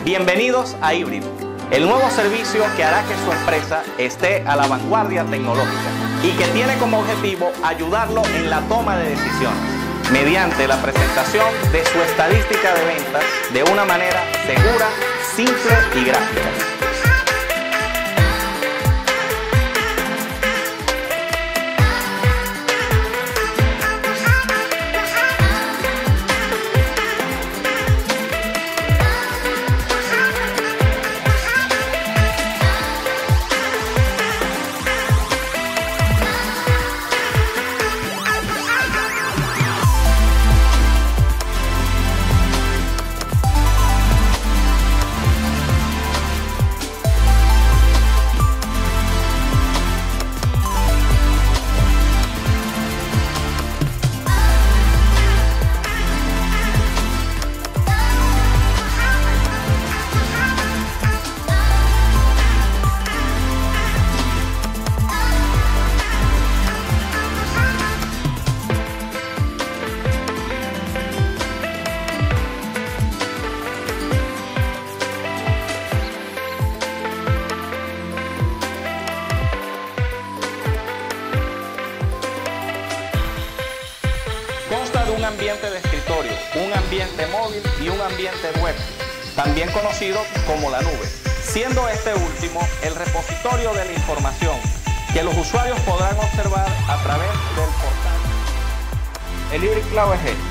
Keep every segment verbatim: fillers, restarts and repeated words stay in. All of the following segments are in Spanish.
Bienvenidos a Híbrido, el nuevo servicio que hará que su empresa esté a la vanguardia tecnológica y que tiene como objetivo ayudarlo en la toma de decisiones mediante la presentación de su estadística de ventas de una manera segura, simple y gráfica. Un ambiente de escritorio, un ambiente móvil y un ambiente web, también conocido como la nube, siendo este último el repositorio de la información que los usuarios podrán observar a través del portal. El Hybrid Cloud es esto.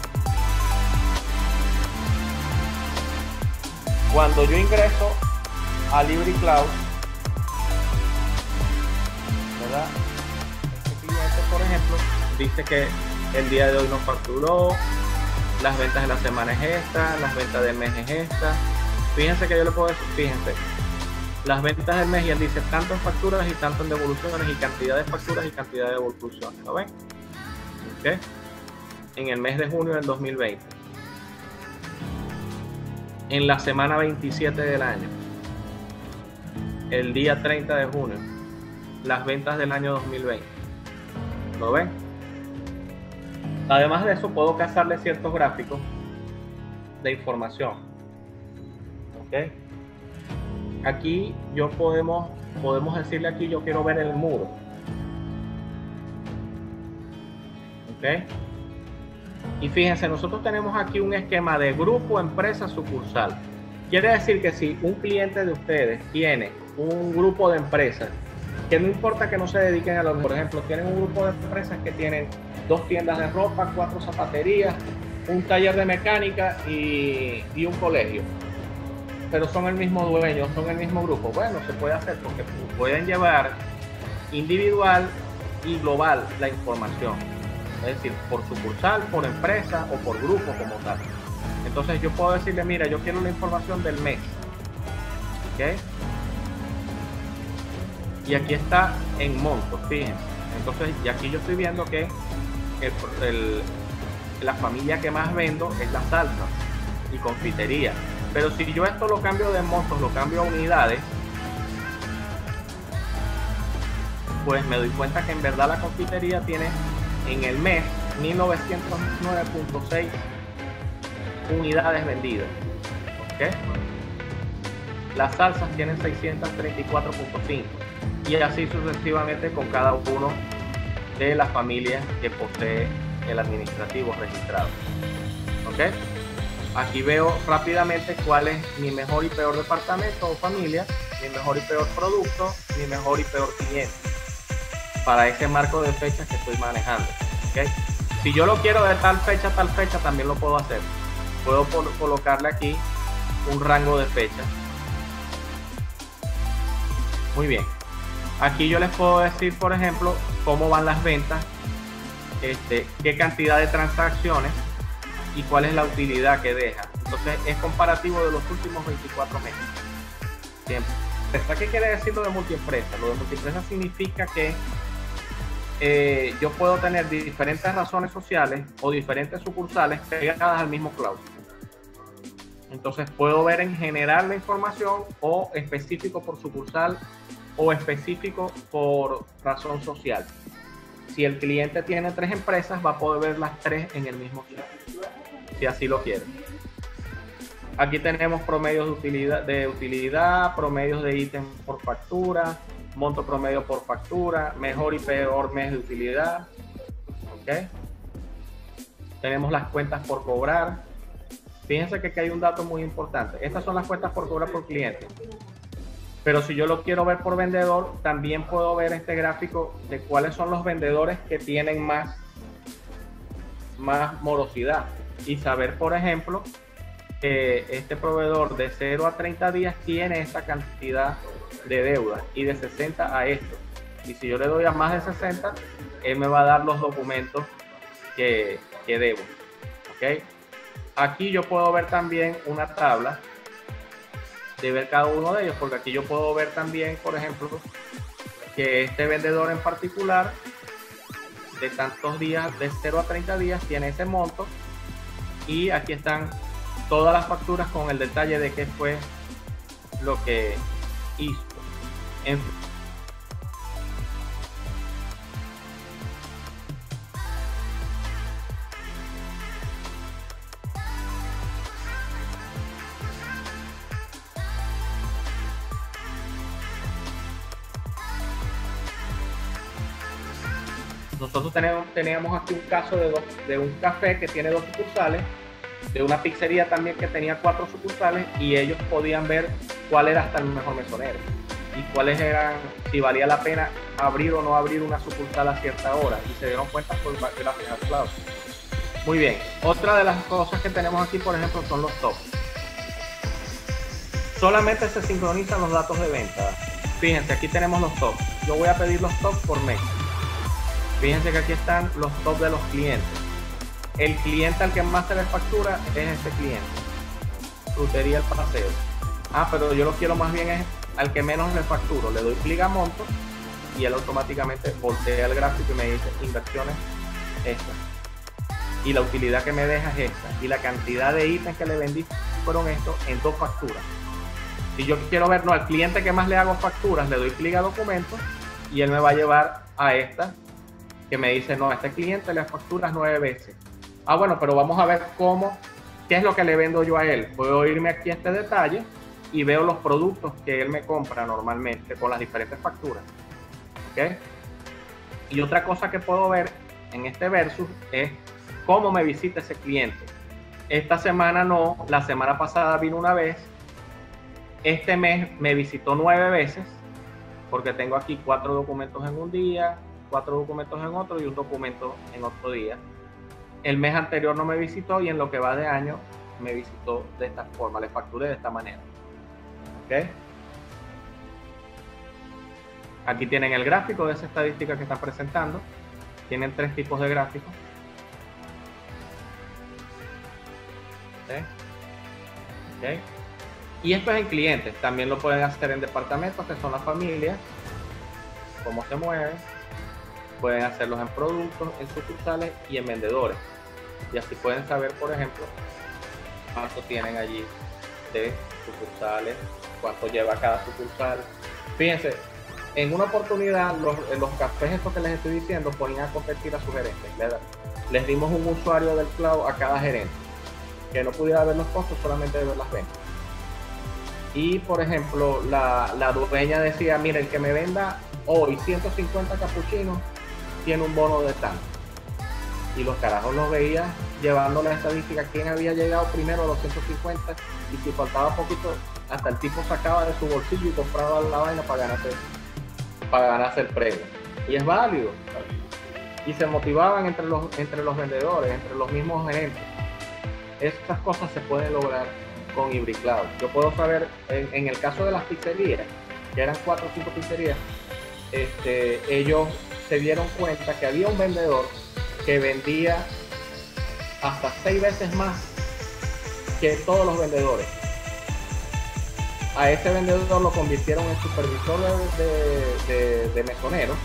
Cuando yo ingreso al Hybrid Cloud, ¿verdad? Este cliente, por ejemplo, dice que el día de hoy nos facturó, las ventas de la semana es esta, las ventas del mes es esta. Fíjense que yo le puedo decir, fíjense, las ventas del mes y él dice tanto en facturas y tanto en devoluciones y cantidad de facturas y cantidad de devoluciones, ¿lo ven? ¿Okay? En el mes de junio del dos mil veinte. En la semana veintisiete del año, el día treinta de junio, las ventas del año dos mil veinte. ¿Lo ven? Además de eso, puedo cazarle ciertos gráficos de información. ¿Okay? Aquí yo podemos, podemos decirle aquí, yo quiero ver el muro. ¿Okay? Y fíjense, nosotros tenemos aquí un esquema de grupo, empresa, sucursal. Quiere decir que si un cliente de ustedes tiene un grupo de empresas, que no importa que no se dediquen a lo, por ejemplo, tienen un grupo de empresas que tienen dos tiendas de ropa, cuatro zapaterías, un taller de mecánica y, y un colegio, pero son el mismo dueño, son el mismo grupo. Bueno, se puede hacer porque pueden llevar individual y global la información, es decir, por sucursal, por empresa o por grupo como tal. Entonces yo puedo decirle, mira, yo quiero la información del mes, ¿ok? Y aquí está en montos, fíjense. Entonces, y aquí yo estoy viendo que el, el, la familia que más vendo es la salsa y confitería. Pero si yo esto lo cambio de montos, lo cambio a unidades, pues me doy cuenta que en verdad la confitería tiene en el mes mil novecientos nueve punto seis unidades vendidas. ¿Okay? Las salsas tienen seiscientos treinta y cuatro punto cinco. Y así sucesivamente con cada uno de las familias que posee el administrativo registrado. ¿Ok? Aquí veo rápidamente cuál es mi mejor y peor departamento o familia, mi mejor y peor producto, mi mejor y peor cliente, para ese marco de fechas que estoy manejando. ¿Ok? Si yo lo quiero de tal fecha a tal fecha, también lo puedo hacer. Puedo colocarle aquí un rango de fechas. Muy bien. Aquí yo les puedo decir, por ejemplo, cómo van las ventas, este, qué cantidad de transacciones y cuál es la utilidad que deja. Entonces es comparativo de los últimos veinticuatro meses. Siempre. ¿Qué quiere decir lo de multiempresa? Lo de multiempresa significa que eh, yo puedo tener diferentes razones sociales o diferentes sucursales pegadas al mismo cloud. Entonces puedo ver en general la información o específico por sucursal o específico por razón social. Si el cliente tiene tres empresas, va a poder ver las tres en el mismo chat, si así lo quiere. Aquí tenemos promedios de utilidad, de utilidad, promedios de ítem por factura, monto promedio por factura, mejor y peor mes de utilidad. ¿Okay? Tenemos las cuentas por cobrar. Fíjense que aquí hay un dato muy importante. Estas son las cuentas por cobrar por cliente. Pero si yo lo quiero ver por vendedor, también puedo ver este gráfico de cuáles son los vendedores que tienen más, más morosidad. Y saber, por ejemplo, que este proveedor de cero a treinta días tiene esta cantidad de deuda y de sesenta a esto. Y si yo le doy a más de sesenta, él me va a dar los documentos que, que debo. ¿Okay? Aquí yo puedo ver también una tabla de ver cada uno de ellos, porque aquí yo puedo ver también, por ejemplo, que este vendedor en particular de tantos días, de cero a treinta días, tiene ese monto, y aquí están todas las facturas con el detalle de qué fue lo que hizo. En Nosotros tenemos, teníamos aquí un caso de, dos, de un café que tiene dos sucursales, de una pizzería también que tenía cuatro sucursales, y ellos podían ver cuál era hasta el mejor mesonero y cuáles eran, si valía la pena abrir o no abrir una sucursal a cierta hora, y se dieron cuenta por gracias al cloud. Muy bien, otra de las cosas que tenemos aquí, por ejemplo, son los tops. Solamente se sincronizan los datos de venta. Fíjense, aquí tenemos los tops. Yo voy a pedir los tops por mes. Fíjense que aquí están los tops de los clientes. El cliente al que más se le factura es este cliente. Frutería El Paseo. Ah, pero yo lo quiero más bien es al que menos le facturo. Le doy clic a monto y él automáticamente voltea el gráfico y me dice inversiones esta. Y la utilidad que me deja es esta. Y la cantidad de ítems que le vendí fueron estos en dos facturas. Si yo quiero ver, no, al cliente que más le hago facturas, le doy clic a documentos y él me va a llevar a esta que me dice, no, a este cliente le facturas nueve veces. Ah, bueno, pero vamos a ver cómo, qué es lo que le vendo yo a él. Puedo irme aquí a este detalle y veo los productos que él me compra normalmente con las diferentes facturas. ¿Okay? Y otra cosa que puedo ver en este versus es cómo me visita ese cliente. Esta semana no, la semana pasada vino una vez. Este mes me visitó nueve veces, porque tengo aquí cuatro documentos en un día, cuatro documentos en otro y un documento en otro día. El mes anterior no me visitó y en lo que va de año me visitó de esta forma, le facturé de esta manera. ¿Okay? Aquí tienen el gráfico de esa estadística que están presentando. Tienen tres tipos de gráficos. ¿Okay? ¿Okay? Y esto es en clientes. También lo pueden hacer en departamentos, que son las familias, cómo se mueven. Pueden hacerlos en productos, en sucursales y en vendedores. Y así pueden saber, por ejemplo, cuánto tienen allí de sucursales, cuánto lleva cada sucursal. Fíjense, en una oportunidad, los, los cafés estos que les estoy diciendo ponían a competir a sus gerentes. Les, les dimos un usuario del cloud a cada gerente, que no pudiera ver los costos, solamente de ver las ventas. Y, por ejemplo, la, la dueña decía, mira, el que me venda hoy ciento cincuenta capuchinos tiene un bono de tanto. Y los carajos los veía llevando la estadística, quién había llegado primero a los ciento cincuenta, y si faltaba poquito, hasta el tipo sacaba de su bolsillo y compraba la vaina para ganarse, para ganarse el premio. Y es válido. Y se motivaban entre los, entre los vendedores, entre los mismos gerentes. Estas cosas se pueden lograr con Hybrid Cloud. Yo puedo saber, en, en el caso de las pizzerías, que eran cuatro o cinco pizzerías, este, ellos se dieron cuenta que había un vendedor que vendía hasta seis veces más que todos los vendedores. A ese vendedor lo convirtieron en supervisor de, de, de, de mesonero,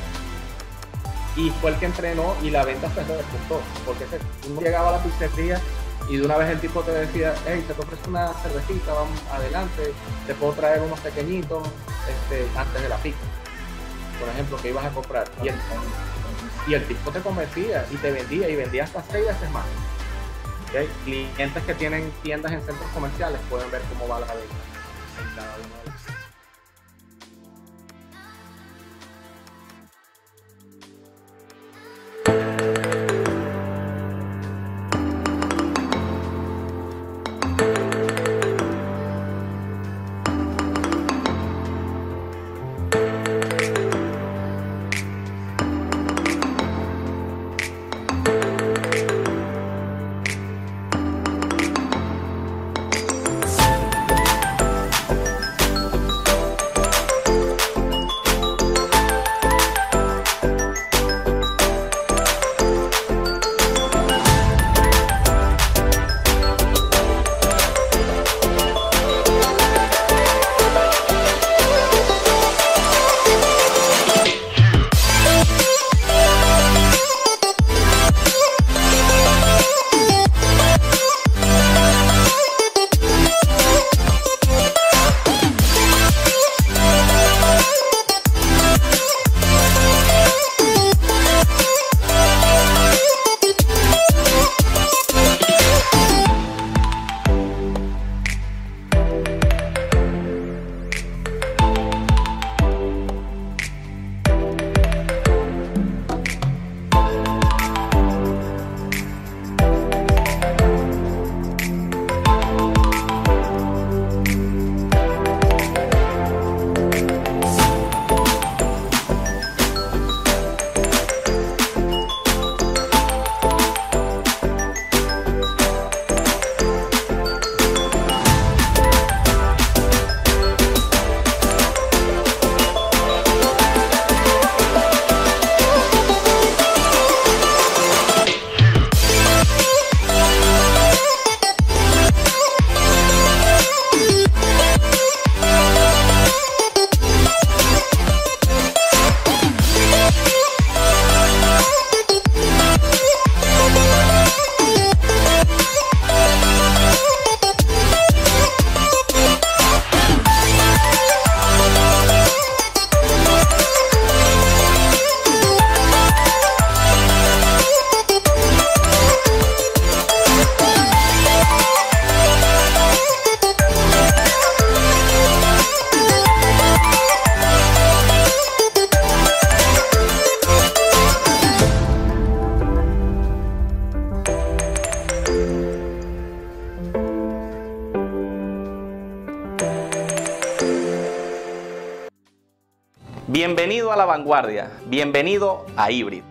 y fue el que entrenó, y la venta se repuntó, porque uno llegaba a la pizzería y de una vez el tipo te decía, hey, te ofrece una cervecita, vamos adelante, te puedo traer unos pequeñitos este, antes de la pizza, por ejemplo, que ibas a comprar. Y el, y el tipo te convencía y te vendía, y vendía hasta seis veces más. ¿Okay? Clientes que tienen tiendas en centros comerciales pueden ver cómo va la venta en cada uno de los. Bienvenido a La Vanguardia, bienvenido a Hybrid.